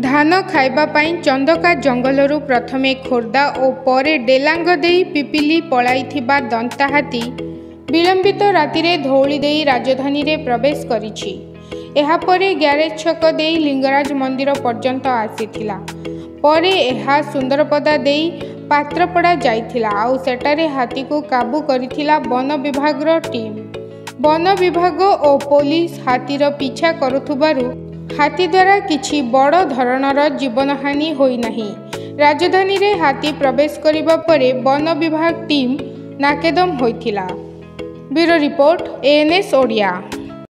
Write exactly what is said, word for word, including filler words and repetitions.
धान खाइबा पाई चंदका जंगलरू प्रथमे खोर्धा और परे डेलांग देई पिपिली पलाइथिबा दंता हाथी विलंबित रातिरे धौली देई राजधानी रे प्रवेश करिछि। एहा परे ग्यारेज छक देई लिंगराज मंदिर पर्यंत आसीथिला। परे एहा सुंदरपदा देई पात्रपड़ा जाइथिला आउ सेटारे हाथी को काबू करिथिला वन विभाग रो टीम। वन विभाग और पुलिस हाथीर पीछा करुथुबारु हाथी द्वारा किछि बड़ धरणर जीवनहानि होई नाही। राजधानी रे हाथी प्रवेश करिबा परे वन विभाग टीम नाकेदम होइथिला। Bureau report ANS Odia.